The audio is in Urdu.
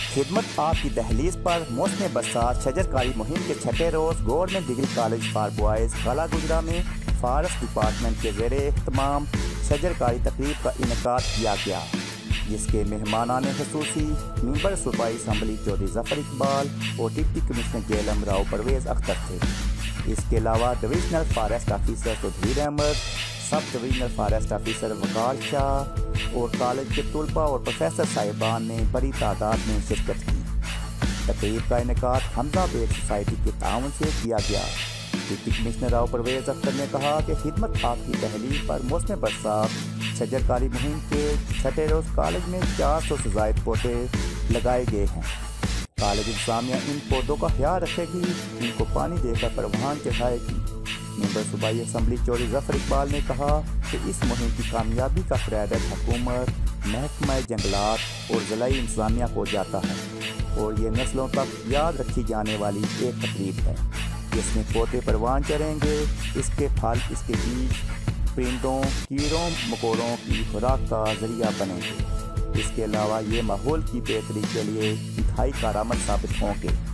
خدمت آپ کی دہلیز پر موسم برسات شجرکاری مہم کے چھٹے روز government degree college for boys Kala Gujran میں فارسٹ ڈپارٹمنٹ کے زیر اہتمام شجرکاری تقریب کا انعقاد کیا گیا، جس کے مہمانان خصوصی ممبر صوبائی اسمبلی چودھری ظفر اقبال اور ڈپٹی کمشنر جیلم راؤ پرویز اختر تھے۔ اس کے علاوہ divisional forest officer Sudheer Ahmed, sub divisional forest officer Waqar Shah اور کالج کے طلباء اور پروفیسر صاحبان نے بڑی تعداد میں شرکت کی۔ تقریب کا انعقاد حمزہ بیگ سوسائٹی کے تعاون سے کیا گیا۔ ڈپٹی کمشنر راؤ پرویز اختر نے کہا کہ خدمت آپ کی دہلیز پر موسم برسات شجرکاری مہم کے چھٹے روز کالج میں 400 سے زائد پودے لگائے گئے ہیں۔ کالج انتظامیہ ان پودوں کا خیال رکھے گی، ان کو پانی دے کر پروان چڑھائے گی۔ ممبر صوبائی اسمبلی چودھری ظفر اقبال نے کہا کہ اس مہم کی کامیابی کا کریڈٹ حکومت، محکمہ جنگلات اور ضلعی انتظامیہ کو جاتا ہے اور یہ نسلوں تک یاد رکھی جانے والی ایک تقریب ہے جس میں پودے پروان چڑھیں گے۔ اس کے پھل، اس کے بیج پرندوں، کیڑوں مکوڑوں کی خوراک کا ذریعہ بنیں گے۔ اس کے علاوہ یہ ماحول کی بہتری کے لیے انتہائی کارآمد ثابت ہوں گے۔